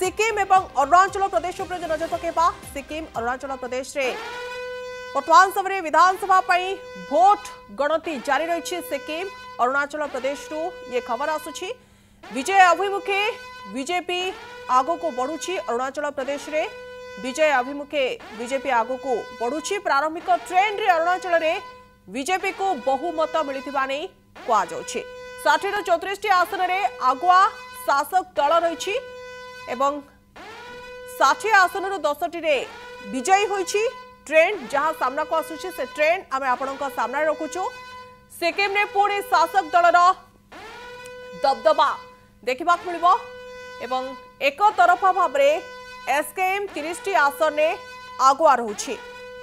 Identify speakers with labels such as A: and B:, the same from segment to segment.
A: सिक्किम एवं अरुणाचल प्रदेश पर नजर पकेबा। सिक्किम अरुणाचल प्रदेश रे वर्तमान समय विधानसभा भोट गणति जारी रही। सिक्किम अरुणाचल प्रदेश ये खबर आसुची विजय अभिमुखे बीजेपी आगो को बढ़ुची। अरुणाचल प्रदेश रे विजय अभिमुखे बीजेपी आगो को बढ़ुची। प्रारंभिक ट्रेंड रे अरुणाचल रे बीजेपी को बहुमत मिलिथिबा नै कुआ जाउछि। 60 रु 34 आसन रे आगुआ शासक दल रही एवं 60 आसन रु 10 रे विजयी होइछि। ट्रेंड जहां सामना को आसुछि से ट्रेंड आमे आपनका सामना रखुछु। सिक्किम ने पुणी शासक दलर दबदबा देखा मिलिबो एवं एक तरफा भाव में एसकेएम 30 आसन में आगुआ रहुछि।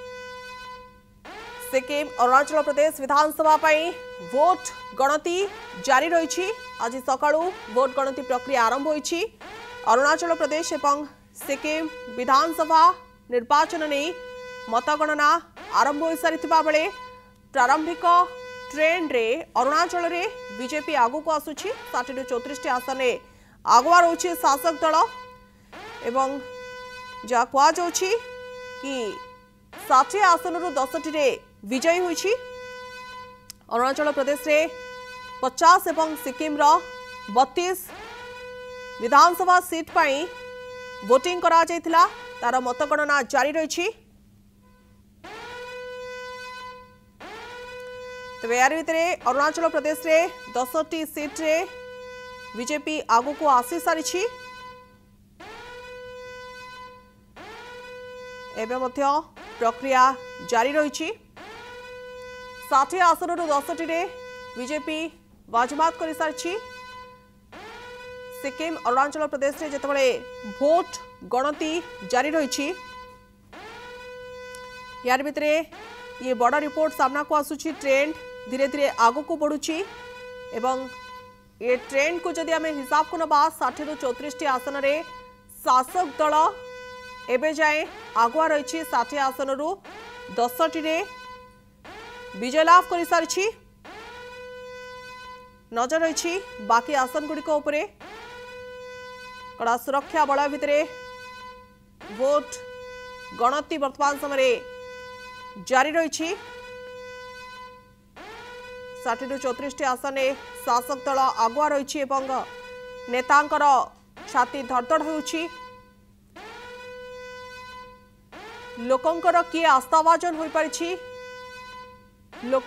A: सिक्किम अरुणाचल प्रदेश विधानसभा भोट गणति जारी रही। आज सकाळू भोट गणति प्रक्रिया आरंभ होइछि। अरुणाचल प्रदेश एवं सिक्किम विधानसभा निर्वाचन नहीं मतगणना आरंभ हो सारिथिबा बेले प्रारंभिक ट्रेंड रे अरुणाचल रे बीजेपी आगु को आसुछि। 60 रु 34 आसन में आगुआ रहुछि शासक दल एवं जा कुआ जाउछि कि 60 आसन रु 10 रे विजयी होइछि। अरुणाचल प्रदेश रे 50 एवं सिक्किम रो 32 विधानसभा सीट पाई वोटिंग करा जायतिला। तार मतगणना जारी रही। तबे यार भितरे अरुणाचल प्रदेश रे 10टी सीट रे बीजेपी आगु को आसी सारिछि। एबे मध्य प्रक्रिया जारी रही। 60 आसन रु 10 रे बीजेपी बाजमात कर सारिछि। सिक्किम अरुणाचल प्रदेश रे जेतबळे भोट गणति जारी रही। यार भितरे ये बड़ा रिपोर्ट सामना को आसुछि। ट्रेंड धीरे धीरे आगु को बढ़ुछि एवं ये ट्रेंड को जदि आमे हिसाब को नबा 60 रु 34 आसन रे शासक दल एबे जाए आगुआ रही। 60 आसन रु 10 रे विजय लाभ कर सारिछि। नजर रही बाकी आसन गुड़िक उपरे कड़ा सुरक्षा बल भितरे भोट गणति वर्तमान समय जारी रही। 60 रु 34 आसन में शासक दल आगुआ रही एवं नेतांकर छाती धड़धड़ होउछि। लोकंकर किए आस्थाभाजन हो पारिछि। लोक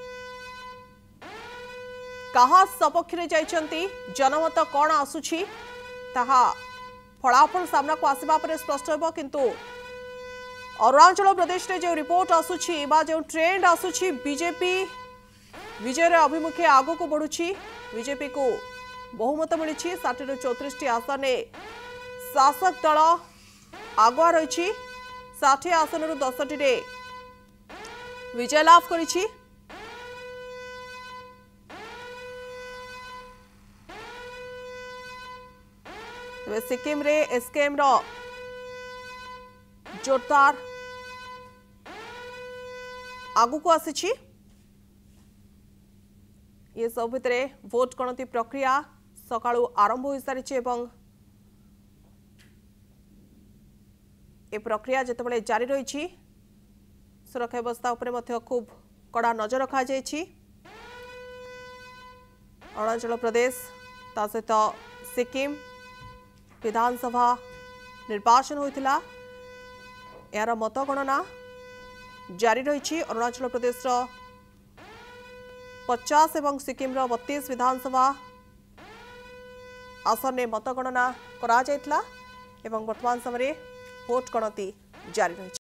A: कहा सपक्ष रे जाइछंती जनमत कौन आसुछि ताहा फलाफल सामना को आसवा पर स्पष्ट होबो। किंतु अरुणाचल प्रदेश रे जो रिपोर्ट आसुछि बा जो ट्रेंड आसुछि बीजेपी विजय अभिमुखे आगो को बढ़ुछि। बीजेपी को बहुमत मिली। 60 रु 34 आसन में शासक दल आगुआ रही। 60 आसन रु 10 रे विजय लाभ करिछि। सिक्किम रे एसकेएम रो जोरदार आगु को आसी। ये सब भितरे भोट गणति प्रक्रिया सकाळू आरंभ हो सारी एवं ए प्रक्रिया जेतेबेले जारी रही। सुरक्षा व्यवस्था उपरे मध्य खूब कड़ा नजर रखा जायछि। अरुणाचल प्रदेश ता सहित सिक्किम विधानसभा निर्वाचन होइतिला। यार मतगणना जारी रही। अरुणाचल प्रदेश 50 एवं सिक्किम 32 विधानसभा आसन में मतगणना करा जायतिला एवं वर्तमान समय भोट गणति जारी रही।